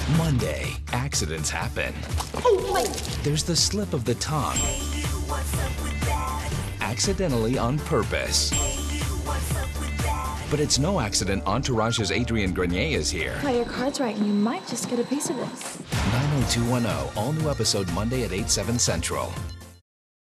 Monday, accidents happen. Oh, my. There's the slip of the tongue. Accidentally on purpose. But it's no accident Entourage's Adrian Grenier is here. Play your cards right and you might just get a piece of this. 90210, all new episode Monday at 8, 7 Central.